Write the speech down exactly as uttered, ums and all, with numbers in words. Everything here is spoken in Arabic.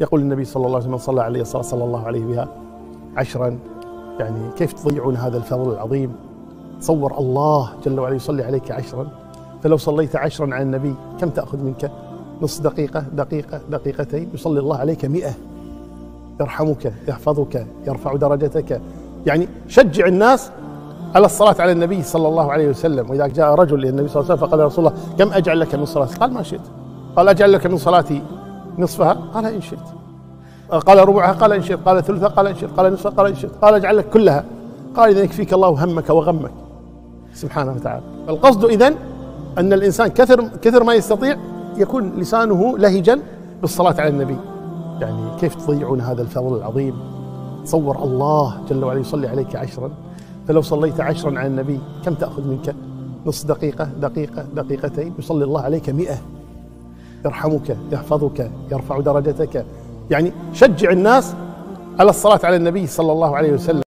يقول النبي صلى الله عليه وسلم: من صلى عليه الصلاة صلى الله عليه بها عشرا. يعني كيف تضيعون هذا الفضل العظيم؟ تصور الله جل وعلا يصلي عليك عشرا، فلو صليت عشرا على النبي كم تأخذ منك؟ نص دقيقة، دقيقة، دقيقتين، يصلي الله عليك مئة، يرحمك، يحفظك، يرفع درجتك. يعني شجع الناس على الصلاة على النبي صلى الله عليه وسلم. وإذا جاء رجل للنبي صلى الله عليه وسلم فقال: يا رسول الله كم أجعل لك من صلاتي؟ قال: ما شئت. قال: أجعل لك من صلاتي نصفها؟ قال: إن شئت. قال: ربعها؟ قال: إن شئت. قال: ثلثها؟ قال: إن شئت. قال: نصفها؟ قال: إن شئت. قال: أجعل لك كلها؟ قال: إذا يكفيك الله همك وغمك سبحانه وتعالى. القصد إذن أن الإنسان كثر كثر ما يستطيع يكون لسانه لهجا بالصلاة على النبي. يعني كيف تضيعون هذا الفضل العظيم؟ تصور الله جل وعلا يصلي عليك عشرا، فلو صليت عشرا على النبي كم تأخذ منك؟ نص دقيقة، دقيقة، دقيقتين، يصلي الله عليك مئة، يرحمك، يحفظك، يرفع درجتك. يعني شجع الناس على الصلاة على النبي صلى الله عليه وسلم.